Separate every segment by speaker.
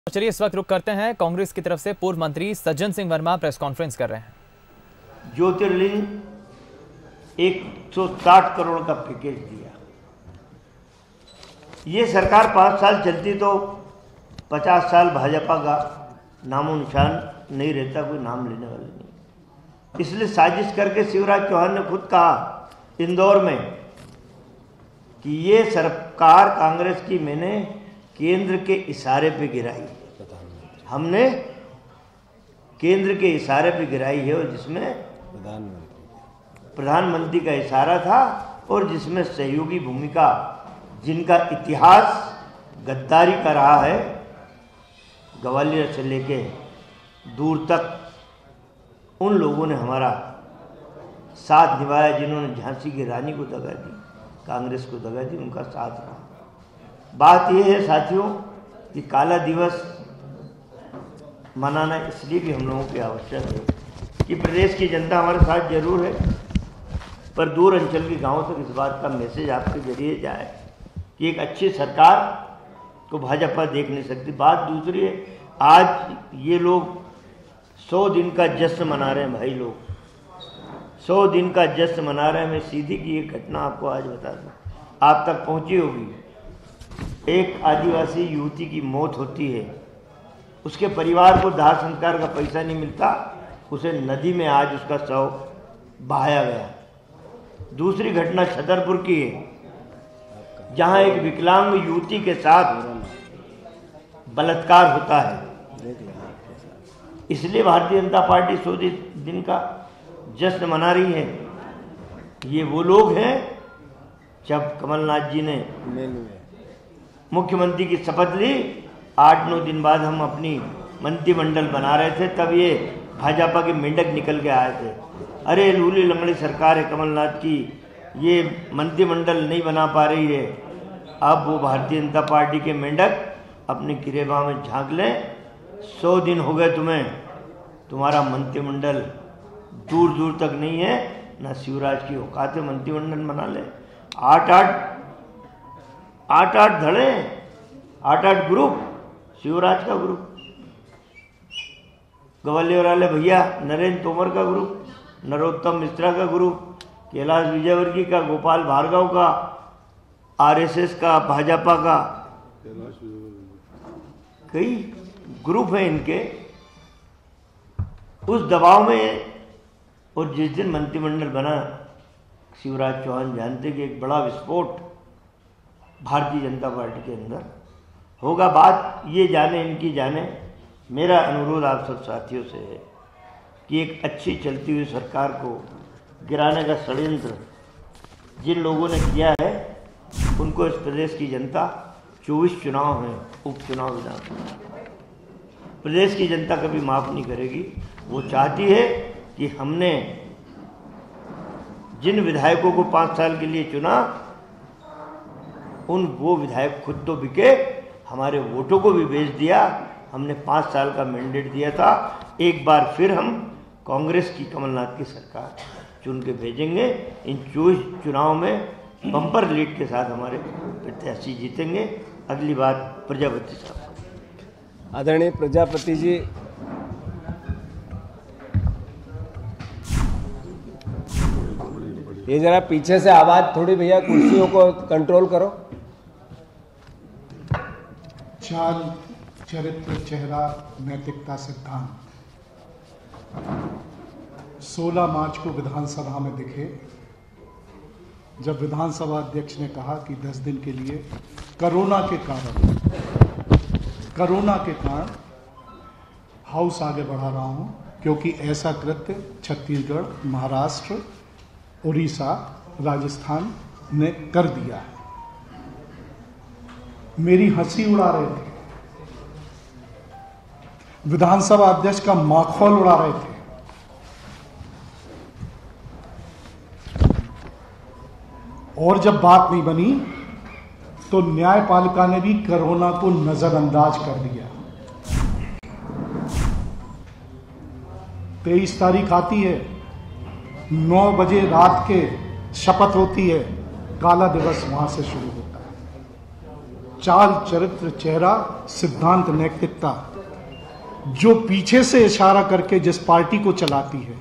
Speaker 1: चलिए इस वक्त रुक करते हैं। कांग्रेस की तरफ से पूर्व मंत्री सज्जन सिंह वर्मा प्रेस कॉन्फ्रेंस कर रहे हैं।
Speaker 2: ज्योतिर्लिंग 160 करोड़ का पैकेज दिया। ये सरकार 5 साल चलती तो 50 साल भाजपा का नामो निशान नहीं रहता, कोई नाम लेने वाले नहीं। इसलिए साजिश करके शिवराज चौहान ने खुद कहा इंदौर में कि ये सरकार कांग्रेस की मैंने केंद्र के इशारे पे गिराई, हमने केंद्र के इशारे पे गिराई है, और जिसमें प्रधानमंत्री का इशारा था और जिसमें सहयोगी भूमिका जिनका इतिहास गद्दारी का रहा है, ग्वालियर से लेके दूर तक उन लोगों ने हमारा साथ निभाया, जिन्होंने झांसी की रानी को दगा दी, कांग्रेस को दगा दी, उनका साथ रहा। बात यह है साथियों कि काला दिवस मनाना इसलिए भी हम लोगों की आवश्यक है कि प्रदेश की जनता हमारे साथ जरूर है, पर दूर अंचल के गांवों तक इस बात का मैसेज आपके जरिए जाए कि एक अच्छी सरकार को भाजपा देख नहीं सकती। बात दूसरी है, आज ये लोग 100 दिन का जश्न मना रहे हैं। भाई लोग 100 दिन का जश्न मना रहे हैं। मैं सीधी की एक घटना आपको आज बता दूं, आप तक पहुंची होगी। एक आदिवासी युवती की मौत होती है, उसके परिवार को दाह संस्कार का पैसा नहीं मिलता, उसे नदी में आज उसका शव बहाया गया। दूसरी घटना छतरपुर की है, जहां एक विकलांग युवती के साथ बलात्कार होता है। इसलिए भारतीय जनता पार्टी 100 दिन का जश्न मना रही है। ये वो लोग हैं, जब कमलनाथ जी ने मुख्यमंत्री की शपथ ली, 8-9 दिन बाद हम अपनी मंत्रिमंडल बना रहे थे, तब ये भाजपा के मेंढक निकल के आए थे। अरे लूली लंगड़ी सरकार है कमलनाथ की, ये मंत्रिमंडल नहीं बना पा रही है। अब वो भारतीय जनता पार्टी के मेंढक अपने गिरेबान में झांक लें। 100 दिन हो गए तुम्हें, तुम्हारा मंत्रिमंडल दूर दूर तक नहीं है, ना शिवराज की औकात है मंत्रिमंडल बना ले। 8-8 धड़े, 8-8 ग्रुप, शिवराज का ग्रुप, ग्वालियर वाले भैया नरेंद्र तोमर का ग्रुप, नरोत्तम मिश्रा का ग्रुप, कैलाश विजयवर्गीय का, गोपाल भार्गव का, आरएसएस का, भाजपा का, कई ग्रुप हैं इनके। उस दबाव में, और जिस दिन मंत्रिमंडल बना, शिवराज चौहान जानते कि एक बड़ा विस्फोट भारतीय जनता पार्टी के अंदर होगा। बात ये जाने इनकी जाने। मेरा अनुरोध आप सब साथियों से है कि एक अच्छी चलती हुई सरकार को गिराने का षड्यंत्र जिन लोगों ने किया है, उनको इस प्रदेश की जनता 24 चुनाव हैं, उपचुनाव विधानसभा, प्रदेश की जनता कभी माफ़ नहीं करेगी। वो चाहती है कि हमने जिन विधायकों को 5 साल के लिए चुना, वो विधायक खुद तो बिके, हमारे वोटों को भी बेच दिया। हमने 5 साल का मैंडेट दिया था। एक बार फिर हम कांग्रेस की, कमलनाथ की सरकार चुन के भेजेंगे। इन 24 चुनाव में बम्पर लीड के साथ हमारे प्रत्याशी जीतेंगे। अगली बात प्रजापति साहब।
Speaker 3: आदरणीय प्रजापति जी, ये जरा पीछे से आवाज थोड़ी, भैया कुर्सियों को कंट्रोल करो।
Speaker 4: चाल, चरित्र, चेहरा, नैतिकता, सिद्धांत 16 मार्च को विधानसभा में दिखे, जब विधानसभा अध्यक्ष ने कहा कि 10 दिन के लिए कोरोना के कारण हाउस आगे बढ़ा रहा हूं, क्योंकि ऐसा कृत्य छत्तीसगढ़, महाराष्ट्र, उड़ीसा, राजस्थान ने कर दिया है। मेरी हंसी उड़ा रहे थे, विधानसभा अध्यक्ष का माखौल उड़ा रहे थे। और जब बात नहीं बनी तो न्यायपालिका ने भी कोरोना को नजरअंदाज कर दिया। 23 तारीख आती है, 9 बजे रात के शपथ होती है, काला दिवस वहां से शुरू होता है। चाल चरित्र चेहरा सिद्धांत नैतिकता जो पीछे से इशारा करके जिस पार्टी को चलाती है,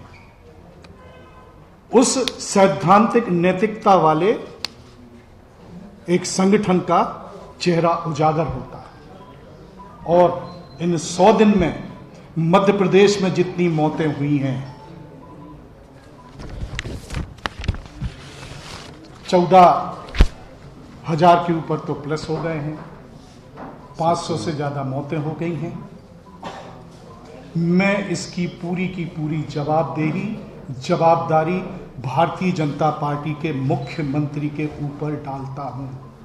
Speaker 4: उस सैद्धांतिक नैतिकता वाले एक संगठन का चेहरा उजागर होता है। और इन 100 दिन में मध्य प्रदेश में जितनी मौतें हुई हैं, 14,000 के ऊपर तो प्लस हो गए हैं, 500 से ज्यादा मौतें हो गई हैं। मैं इसकी पूरी की पूरी जवाबदारी भारतीय जनता पार्टी के मुख्यमंत्री के ऊपर डालता हूं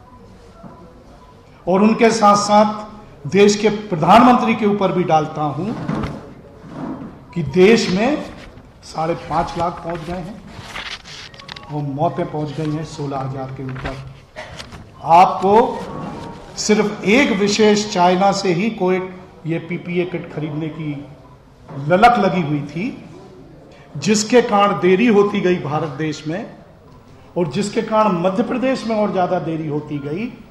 Speaker 4: और उनके साथ साथ देश के प्रधानमंत्री के ऊपर भी डालता हूं कि देश में 5.5 लाख पहुंच गए हैं और मौतें पहुंच गई हैं 16,000 के ऊपर। आपको सिर्फ एक विशेष चाइना से ही कोई ये पीपीए किट खरीदने की ललक लगी हुई थी, जिसके कारण देरी होती गई भारत देश में और जिसके कारण मध्य प्रदेश में और ज्यादा देरी होती गई।